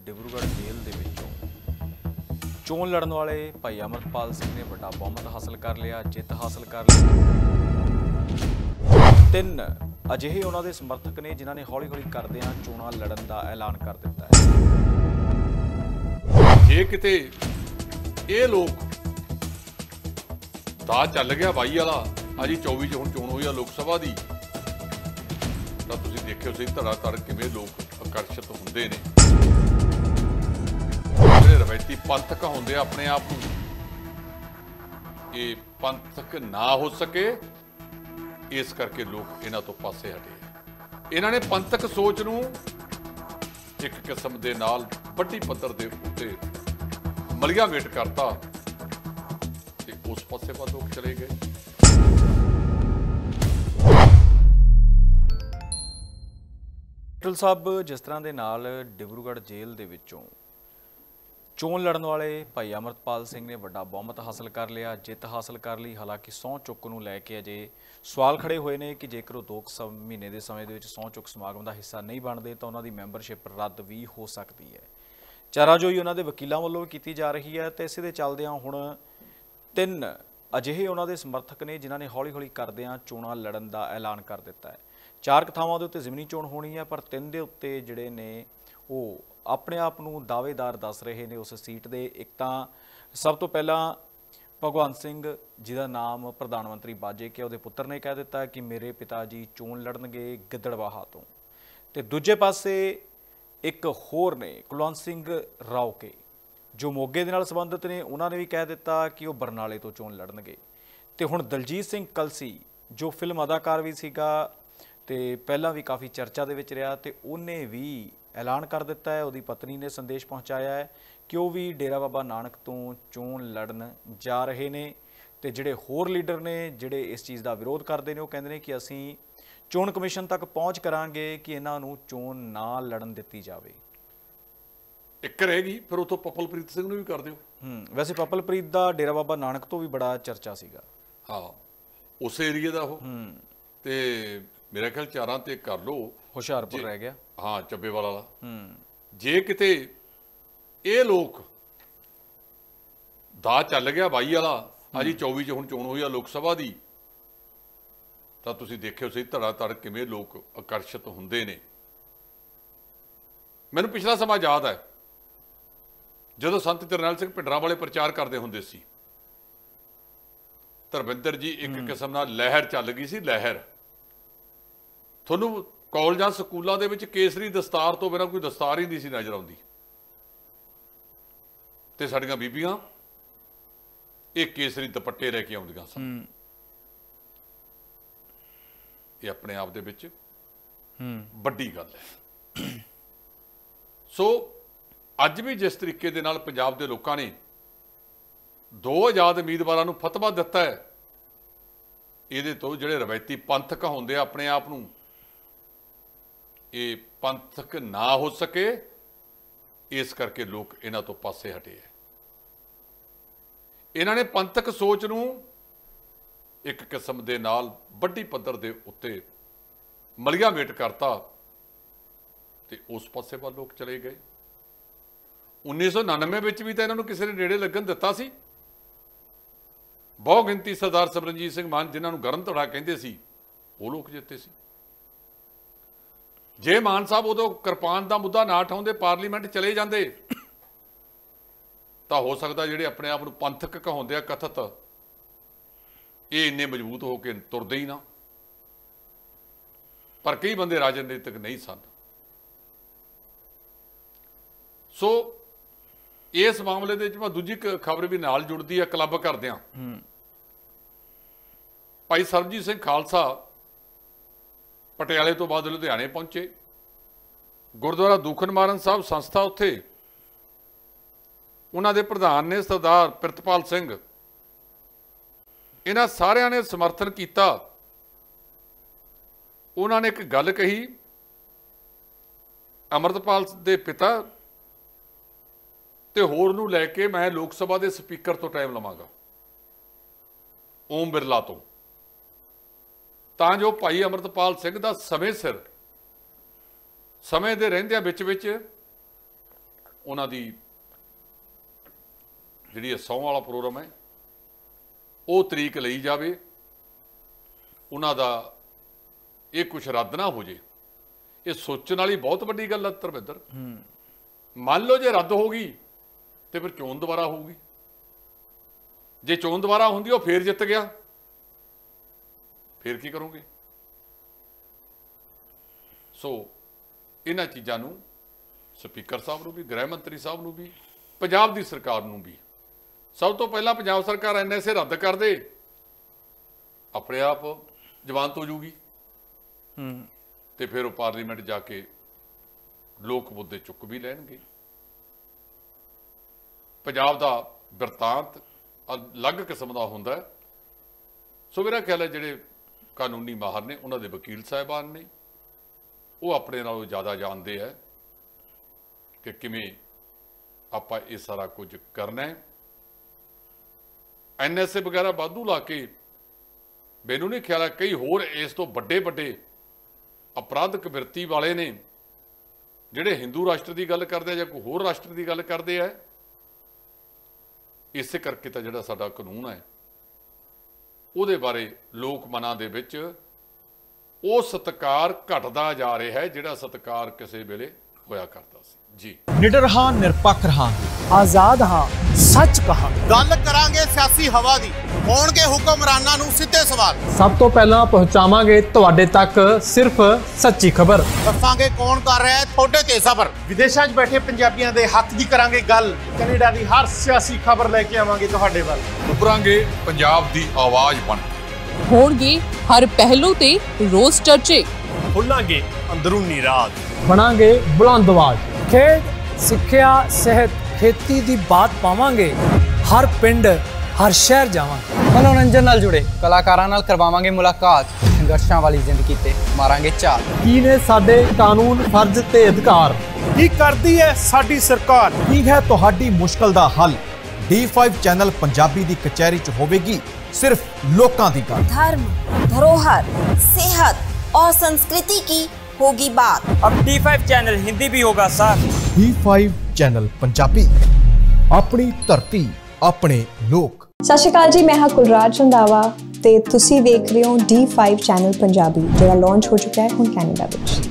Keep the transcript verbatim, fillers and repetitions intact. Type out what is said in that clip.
Dibrugarh jail दे विचों चोण लड़न वाले भाई अमरतपाल सिंह ने वड्डा बहुमत हासिल कर लिया, जित हासिल कर ली। तीन अजिहे उन्हां दे समर्थक ने जिन्हां ने हौली हौली करदिआं चोणां लड़न दा ऐलान कर दिता है। जे किते ये लोग दा चल गया बाई वाला अजी चौबी च हुण चोण होई आ लोक सभा दी, तां तुसीं देखिओ सही धड़ा धड़ किवें लोग आकर्षित हुंदे ने। ਜਿਹੜੇ ਰਵਾਇਤੀ ਪੰਥਕ ਹੁੰਦੇ ਆਪਣੇ ਆਪ ਨੂੰ ਇਹ ਪੰਥਕ ਨਾ ਹੋ ਸਕੇ, ਇਸ ਕਰਕੇ ਲੋਕ ਇਹਨਾਂ ਤੋਂ ਪਾਸੇ ਹਟੇ। ਇਹਨਾਂ ਨੇ ਪੰਥਕ ਸੋਚ ਨੂੰ ਇੱਕ ਕਿਸਮ ਦੇ ਨਾਲ ਵੱਡੀ ਪੱਧਰ ਦੇ ਉੱਤੇ ਮਲੀਆ ਵੇਟ ਕਰਤਾ ਤੇ ਉਸ ਪਾਸੇ ਵੱਲ ਲੋਕ ਚਲੇ ਗਏ। ਟਲ ਸਾਹਿਬ, ਜਿਸ ਤਰ੍ਹਾਂ ਦੇ ਨਾਲ ਡਿਬਰੂਗੜ੍ਹ ਜੇਲ੍ਹ ਦੇ ਵਿੱਚੋਂ ਚੋਣ ਲੜਨ ਵਾਲੇ ਭਾਈ ਅਮਰਤਪਾਲ ਸਿੰਘ ਨੇ ਵੱਡਾ ਬਹੁਮਤ ਹਾਸਲ ਕਰ ਲਿਆ, ਜਿੱਤ ਹਾਸਲ ਕਰ ਲਈ। ਹਾਲਾਂਕਿ ਸਹੁੰ ਚੁੱਕ ਨੂੰ ਲੈ ਕੇ ਅਜੇ ਸਵਾਲ ਖੜੇ ਹੋਏ ਨੇ ਕਿ ਜੇਕਰ ਉਹ ਦੋ ਮਹੀਨੇ ਦੇ ਸਮੇਂ ਦੇ ਵਿੱਚ ਸਹੁੰ ਚੁੱਕ ਸਮਾਗਮ ਦਾ ਹਿੱਸਾ ਨਹੀਂ ਬਣਦੇ ਤਾਂ ਉਹਨਾਂ ਦੀ ਮੈਂਬਰਸ਼ਿਪ ਰੱਦ ਵੀ ਹੋ ਸਕਦੀ ਹੈ। ਚਾਰਾਜੋਈ ਉਹਨਾਂ ਦੇ ਵਕੀਲਾਂ ਵੱਲੋਂ ਕੀਤੀ ਜਾ ਰਹੀ ਹੈ ਤੇ ਇਸੇ ਦੇ ਚੱਲਦਿਆਂ ਹੁਣ ਤਿੰਨ ਅਜਿਹੇ ਉਹਨਾਂ ਦੇ ਸਮਰਥਕ ਨੇ ਜਿਨ੍ਹਾਂ ਨੇ ਹੌਲੀ ਹੌਲੀ ਕਰਦਿਆਂ ਚੋਣਾਂ ਲੜਨ ਦਾ ਐਲਾਨ ਕਰ ਦਿੱਤਾ ਹੈ। ਚਾਰ ਥਾਵਾਂ ਦੇ ਉੱਤੇ ਜ਼ਿਮਨੀ ਚੋਣ ਹੋਣੀ ਹੈ, ਪਰ ਤਿੰਨ ਦੇ ਉੱਤੇ ਜਿਹੜੇ ਨੇ ਉਹ ਆਪਣੇ ਆਪ ਨੂੰ ਦਾਅਵੇਦਾਰ ਦੱਸ ਰਹੇ ਨੇ ਉਸ ਸੀਟ ਦੇ। ਇੱਕ ਤਾਂ ਸਭ ਤੋਂ ਪਹਿਲਾਂ ਭਗਵੰਤ ਸਿੰਘ ਜਿਹਦਾ ਨਾਮ ਪ੍ਰਧਾਨ ਮੰਤਰੀ ਬਾਜੇ ਕੇ ਉਹਦੇ ਪੁੱਤਰ ਨੇ ਕਹਿ ਦਿੱਤਾ ਕਿ ਮੇਰੇ ਪਿਤਾ ਜੀ ਚੋਣ ਲੜਨਗੇ ਗਿੱਦੜਬਾਹਾ ਤੋਂ, ਤੇ ਦੂਜੇ ਪਾਸੇ ਇੱਕ ਹੋਰ ਨੇ ਕੁਲਵੰਤ ਸਿੰਘ ਰਾਓਕੇ ਜੋ ਮੋਗੇ ਦੇ ਨਾਲ ਸੰਬੰਧਿਤ ਨੇ, ਉਹਨਾਂ ਨੇ ਵੀ ਕਹਿ ਦਿੱਤਾ ਕਿ ਉਹ ਬਰਨਾਲੇ ਤੋਂ ਚੋਣ ਲੜਨਗੇ। ਤੇ ਹੁਣ ਦਲਜੀਤ ਸਿੰਘ ਕਲਸੀ ਜੋ ਫਿਲਮ ਅਦਾਕਾਰ ਵੀ ਸੀਗਾ ਤੇ ਪਹਿਲਾਂ ਵੀ ਕਾਫੀ ਚਰਚਾ ਦੇ ਵਿੱਚ ਰਿਹਾ, ਤੇ ਉਹਨੇ ਵੀ ਐਲਾਨ ਕਰ ਦਿੱਤਾ ਹੈ, ਉਹਦੀ ਪਤਨੀ ਨੇ ਸੰਦੇਸ਼ ਪਹੁੰਚਾਇਆ ਹੈ ਕਿ ਉਹ ਵੀ ਡੇਰਾ ਬਾਬਾ ਨਾਨਕ ਤੋਂ ਚੋਣ ਲੜਨ ਜਾ ਰਹੇ ਨੇ। ਤੇ ਜਿਹੜੇ ਹੋਰ ਲੀਡਰ ਨੇ ਜਿਹੜੇ ਇਸ ਚੀਜ਼ ਦਾ ਵਿਰੋਧ ਕਰਦੇ ਨੇ, ਉਹ ਕਹਿੰਦੇ ਨੇ ਕਿ ਅਸੀਂ ਚੋਣ ਕਮਿਸ਼ਨ ਤੱਕ ਪਹੁੰਚ ਕਰਾਂਗੇ ਕਿ ਇਹਨਾਂ ਨੂੰ ਚੋਣ ਨਾ ਲੜਨ ਦਿੱਤੀ ਜਾਵੇ। ਇੱਕ ਰਹੇਗੀ ਫਿਰ ਉਥੋਂ ਪਪਲਪ੍ਰੀਤ ਸਿੰਘ ਨੂੰ ਵੀ ਕਰ ਦਿਓ। ਹੂੰ ਵੈਸੇ ਪਪਲਪ੍ਰੀਤ ਦਾ ਡੇਰਾ ਬਾਬਾ ਨਾਨਕ ਤੋਂ ਵੀ ਬੜਾ ਚਰਚਾ ਸੀਗਾ। ਹਾਂ, ਉਸ ਏਰੀਏ ਦਾ ਉਹ। ਹੂੰ ਤੇ ਮੇਰਾ ਖਿਆਲ ਚਾਰਾਂ ਤੇ ਕਰ ਲਓ। ਹੁਸ਼ਿਆਰਪੁਰ ਰਹਿ ਗਿਆ। ਹਾਂ, ਚੱਬੇਵਾਲ ਵਾਲਾ। ਹੂੰ ਜੇ ਕਿਤੇ ਇਹ ਲੋਕ ਦਾ ਚੱਲ ਗਿਆ ਬਾਈ ਵਾਲਾ ਅਜੀ ਚੌਬੀ ਚ ਹੁਣ ਚੋਣ ਹੋਈ ਆ ਲੋਕ ਸਭਾ ਦੀ, ਤਾਂ ਤੁਸੀਂ ਦੇਖਿਓ ਸਹੀ ਧੜਾ ਧੜ ਕਿਵੇਂ ਲੋਕ ਆਕਰਸ਼ਿਤ ਹੁੰਦੇ ਨੇ। ਮੈਨੂੰ ਪਿਛਲਾ ਸਮਾਂ ਯਾਦ ਹੈ ਜਦੋਂ ਸੰਤ ਜਰਨੈਲ ਸਿੰਘ ਭਿੰਡਰਾਂ ਵਾਲੇ ਪ੍ਰਚਾਰ ਕਰਦੇ ਹੁੰਦੇ ਸੀ। ਧਰਮਿੰਦਰ ਜੀ ਇੱਕ ਕਿਸਮ ਨਾਲ ਲਹਿਰ ਚੱਲ ਗਈ ਸੀ, ਲਹਿਰ। ਤੁਹਾਨੂੰ ਕਾਲਜਾਂ ਸਕੂਲਾਂ ਦੇ ਵਿੱਚ ਕੇਸਰੀ ਦਸਤਾਰ ਤੋਂ ਬਿਨਾਂ ਕੋਈ ਦਸਤਾਰ ਹੀ ਨਹੀਂ ਸੀ ਨਜ਼ਰ ਆਉਂਦੀ, ਤੇ ਸਾਡੀਆਂ ਬੀਬੀਆਂ ਇਹ ਕੇਸਰੀ ਦੁਪੱਟੇ ਲੈ ਕੇ ਆਉਂਦੀਆਂ ਸਨ। ਇਹ ਆਪਣੇ ਆਪ ਦੇ ਵਿੱਚ ਵੱਡੀ ਗੱਲ ਹੈ। ਸੋ ਅੱਜ ਵੀ ਜਿਸ ਤਰੀਕੇ ਦੇ ਨਾਲ ਪੰਜਾਬ ਦੇ ਲੋਕਾਂ ਨੇ ਦੋ ਆਜ਼ਾਦ ਉਮੀਦਵਾਰਾਂ ਨੂੰ ਫਤਵਾ ਦਿੱਤਾ ਹੈ, ਇਹਦੇ ਤੋਂ ਜਿਹੜੇ ਰਵਾਇਤੀ ਪੰਥਕ ਹੁੰਦੇ ਆ ਆਪਣੇ ਆਪ ਨੂੰ ਇਹ ਪੰਥਕ ਨਾ ਹੋ ਸਕੇ, ਇਸ ਕਰਕੇ ਲੋਕ ਇਹਨਾਂ ਤੋਂ ਪਾਸੇ ਹਟੇ ਹੈ। ਇਹਨਾਂ ਨੇ ਪੰਥਕ ਸੋਚ ਨੂੰ ਇੱਕ ਕਿਸਮ ਦੇ ਨਾਲ ਵੱਡੀ ਪੱਧਰ ਦੇ ਉੱਤੇ ਮਲੀਆ ਵੇਟ ਕਰਤਾ ਤੇ ਉਸ ਪਾਸੇ ਵੱਲ ਲੋਕ ਚਲੇ ਗਏ। ਉੱਨੀ ਸੌ ਉਨਾਨਵੇਂ ਵਿੱਚ ਵੀ ਤਾਂ ਇਹਨਾਂ ਨੂੰ ਕਿਸੇ ਨੇ ਨੇੜੇ ਲੱਗਣ ਦਿੱਤਾ ਸੀ। ਬਹੁ ਗਿਣਤੀ ਸਰਦਾਰ ਸਿਮਰਨਜੀਤ ਸਿੰਘ ਮਾਨ ਜਿਨ੍ਹਾਂ ਨੂੰ ਗਰਨ ਧੜਾ ਕਹਿੰਦੇ ਸੀ, ਉਹ ਲੋਕ ਜਿੱਤੇ ਸੀ। ਜੇ ਮਾਨ ਸਾਹਿਬ ਉਦੋਂ ਕਿਰਪਾਨ ਦਾ ਮੁੱਦਾ ਨਾ ਉਠਾਉਂਦੇ, ਪਾਰਲੀਮੈਂਟ ਚਲੇ ਜਾਂਦੇ, ਤਾਂ ਹੋ ਸਕਦਾ ਜਿਹੜੇ ਆਪਣੇ ਆਪ ਨੂੰ ਪੰਥਕ ਕਹਾਉਂਦੇ ਆ ਕਥਿਤ, ਇਹ ਇੰਨੇ ਮਜ਼ਬੂਤ ਹੋ ਕੇ ਤੁਰਦੇ ਹੀ ਨਾ। ਪਰ ਕਈ ਬੰਦੇ ਰਾਜਨੀਤਿਕ ਨਹੀਂ ਸਨ। ਸੋ ਇਸ ਮਾਮਲੇ ਦੇ ਵਿੱਚ ਮੈਂ ਦੂਜੀ ਖਬਰ ਵੀ ਨਾਲ ਜੁੜਦੀ ਆ, ਕਲੱਬ ਕਰਦਿਆਂ ਭਾਈ ਸਰਬਜੀਤ ਸਿੰਘ ਖਾਲਸਾ ਪਟਿਆਲੇ ਤੋਂ ਬਾਅਦ ਲੁਧਿਆਣੇ ਪਹੁੰਚੇ। ਗੁਰਦੁਆਰਾ ਦੂਖਨਿਵਾਰਨ ਸਾਹਿਬ ਸੰਸਥਾ ਉੱਥੇ ਉਹਨਾਂ ਦੇ ਪ੍ਰਧਾਨ ਨੇ ਸਰਦਾਰ ਪ੍ਰਿਤਪਾਲ ਸਿੰਘ। ਇਹਨਾਂ ਸਾਰਿਆਂ ਨੇ ਸਮਰਥਨ ਕੀਤਾ। ਉਹਨਾਂ ਨੇ ਇੱਕ ਗੱਲ ਕਹੀ, ਅਮਰਤਪਾਲ ਦੇ ਪਿਤਾ ਤੇ ਹੋਰ ਨੂੰ ਲੈ ਕੇ ਮੈਂ ਲੋਕ ਸਭਾ ਦੇ ਸਪੀਕਰ ਤੋਂ ਟਾਈਮ ਲਵਾਂਗਾ, ਓਮ ਬਿਰਲਾ ਤੋਂ, ਤਾਂ ਜੋ ਭਾਈ ਅਮਰਤਪਾਲ ਸਿੰਘ ਦਾ ਸਮੇਂ ਸਿਰ ਸਮੇਂ ਦੇ ਰਹਿੰਦਿਆਂ ਵਿੱਚ ਵਿੱਚ ਉਹਨਾਂ ਦੀ ਜਿਹੜੀ ਸਹੁੰ ਵਾਲਾ ਪ੍ਰੋਗਰਾਮ ਹੈ ਉਹ ਤਰੀਕ ਲਈ ਜਾਵੇ, ਉਹਨਾਂ ਦਾ ਇਹ ਕੁਛ ਰੱਦ ਨਾ ਹੋ ਜੇ। ਇਹ ਸੋਚਣ ਵਾਲੀ ਬਹੁਤ ਵੱਡੀ ਗੱਲ ਹੈ ਧਰਮਿੰਦਰ। ਮੰਨ ਲਓ ਜੇ ਰੱਦ ਹੋ ਗਈ ਤੇ ਫਿਰ ਚੋਣ ਦੁਬਾਰਾ ਹੋਊਗੀ। ਜੇ ਚੋਣ ਦੁਬਾਰਾ ਹੁੰਦੀ ਉਹ ਫੇਰ ਜਿੱਤ ਗਿਆ, ਫੇਰ ਕੀ ਕਰੋਗੇ? ਸੋ ਇਹਨਾਂ ਚੀਜ਼ਾਂ ਨੂੰ ਸਪੀਕਰ ਸਾਹਿਬ ਨੂੰ ਵੀ, ਗ੍ਰਹਿ ਮੰਤਰੀ ਸਾਹਿਬ ਨੂੰ ਵੀ, ਪੰਜਾਬ ਦੀ ਸਰਕਾਰ ਨੂੰ ਵੀ, ਸਭ ਤੋਂ ਪਹਿਲਾਂ ਪੰਜਾਬ ਸਰਕਾਰ ਐਨ ਐਸ ਏ ਰੱਦ ਕਰ ਦੇ, ਆਪਣੇ ਆਪ ਜ਼ਮਾਨਤ ਹੋ ਜੂਗੀ ਤੇ ਫਿਰ ਉਹ ਪਾਰਲੀਮੈਂਟ ਜਾ ਕੇ ਲੋਕ ਮੁੱਦੇ ਚੁੱਕ ਵੀ ਲੈਣਗੇ। ਪੰਜਾਬ ਦਾ ਬਿਰਤਾਂਤ ਅਲੱਗ ਕਿਸਮ ਦਾ ਹੁੰਦਾ ਹੈ। ਸੋ ਮੇਰਾ ਖਿਆਲ ਹੈ ਜਿਹੜੇ ਕਾਨੂੰਨੀ ਮਾਹਰ ਨੇ, ਉਹਨਾਂ ਦੇ ਵਕੀਲ ਸਾਹਿਬਾਨ ਨੇ, ਉਹ ਆਪਣੇ ਨਾਲੋਂ ਜ਼ਿਆਦਾ ਜਾਣਦੇ ਹੈ ਕਿ ਕਿਵੇਂ ਆਪਾਂ ਇਹ ਸਾਰਾ ਕੁਝ ਕਰਨਾ ਹੈ। ਐਨ ਐਸ ਏ ਵਗੈਰਾ ਵਾਧੂ ਲਾ ਕੇ ਮੈਨੂੰ ਨਹੀਂ ਖਿਆਲ ਹੈ ਕਈ ਹੋਰ ਇਸ ਤੋਂ ਵੱਡੇ ਵੱਡੇ ਅਪਰਾਧਕ ਬਿਰਤੀ ਵਾਲੇ ਨੇ ਜਿਹੜੇ ਹਿੰਦੂ ਰਾਸ਼ਟਰ ਦੀ ਗੱਲ ਕਰਦੇ ਆ ਜਾਂ ਕੋਈ ਹੋਰ ਰਾਸ਼ਟਰ ਦੀ ਗੱਲ ਕਰਦੇ ਆ। ਇਸੇ ਕਰਕੇ ਤਾਂ ਜਿਹੜਾ ਸਾਡਾ ਕਾਨੂੰਨ ਹੈ ਉਹਦੇ ਬਾਰੇ ਲੋਕ ਮਨਾਂ ਦੇ ਵਿੱਚ ਉਹ ਸਤਿਕਾਰ ਘਟਦਾ ਜਾ ਰਿਹਾ ਹੈ ਜਿਹੜਾ ਸਤਿਕਾਰ ਕਿਸੇ ਵੇਲੇ ਹੋਇਆ ਕਰਦਾ ਸੀ। ਜੀ ਨਿਡਰ ਹਾਂ, ਨਿਰਪੱਖ ਰਹਾਂਗੇ, ਆਜ਼ਾਦ ਹਾਂ, ਸੱਚ ਕਹਾਂਗੇ। ਗੱਲ ਕਰਾਂਗੇ ਸਿਆਸੀ ਹਵਾ ਦੀ, ਹੋਣਗੇ ਹੁਕਮਰਾਨਾਂ ਨੂੰ ਸਿੱਧੇ ਸਵਾਲ। ਸਭ ਤੋਂ ਪਹਿਲਾਂ ਪਹੁੰਚਾਵਾਂਗੇ ਤੁਹਾਡੇ ਤੱਕ ਸਿਰਫ ਸੱਚੀ ਖਬਰ। ਦੱਸਾਂਗੇ ਕੌਣ ਕਰ ਰਿਹਾ ਹੈ ਤੁਹਾਡੇ ਤੇ ਸਬਰ। ਵਿਦੇਸ਼ਾਂ 'ਚ ਬੈਠੇ ਪੰਜਾਬੀਆਂ ਦੇ ਹੱਕ ਦੀ ਕਰਾਂਗੇ ਗੱਲ। ਕੈਨੇਡਾ ਦੀ ਹਰ ਸਿਆਸੀ ਖਬਰ ਲੈ ਕੇ ਆਵਾਂਗੇ ਤੁਹਾਡੇ ਵੱਲ। ਉੱਭਰਾਂਗੇ ਪੰਜਾਬ ਦੀ ਆਵਾਜ਼ ਬਣ ਕੇ। ਹੋਣਗੇ ਹਰ ਪਹਿਲੂ ਤੇ ਰੋਜ਼ ਚਰਚੇ। ਖੋਲਾਂਗੇ ਅੰਦਰੂਨੀ ਰਾਜ। ਬਣਾਂਗੇ ਬੁਲੰਦ ਆਵਾਜ਼। ਖੇਡ, ਸਿੱਖਿਆ, ਸਿਹਤ, ਖੇਤੀ ਦੀ ਬਾਤ ਪਾਵਾਂਗੇ। ਹਰ ਪਿੰਡ, ਹਰ ਸ਼ਹਿਰ ਜਾਵਾਂਗੇ। ਮਨੋਰੰਜਨ ਨਾਲ ਜੁੜੇ ਕਲਾਕਾਰਾਂ ਨਾਲ ਕਰਵਾਵਾਂਗੇ ਮੁਲਾਕਾਤ। ਸੰਘਰਸ਼ਾਂ ਵਾਲੀ ਜ਼ਿੰਦਗੀ ਤੇ ਮਾਰਾਂਗੇ ਝਾਤ। ਕੀ ਨੇ ਸਾਡੇ ਕਾਨੂੰਨ, ਫਰਜ਼ ਤੇ ਅਧਿਕਾਰ? ਕੀ ਕਰਦੀ ਹੈ ਸਾਡੀ ਸਰਕਾਰ? ਕੀ ਹੈ ਤੁਹਾਡੀ ਮੁਸ਼ਕਲ ਦਾ ਹੱਲ? ਡੀ ਫਾਈਵ ਚੈਨਲ ਪੰਜਾਬੀ ਦੀ ਕਚਹਿਰੀ 'ਚ ਹੋਵੇਗੀ सिर्फ लोकां दी गल। धर्म, धरोहर, सेहत और संस्कृति की होगी बात। अब डी फाइव चैनल हिंदी भी होगा sir. D five channel Punjabi, अपनी धरती, अपने लोक। सत श्री अकाल जी, मैं हाँ कुलराज रंधावा ते तुसी देख रहे हो डी फाइव चैनल पंजाबी, जो लॉन्च हो चुका है हुण कैनेडा विच।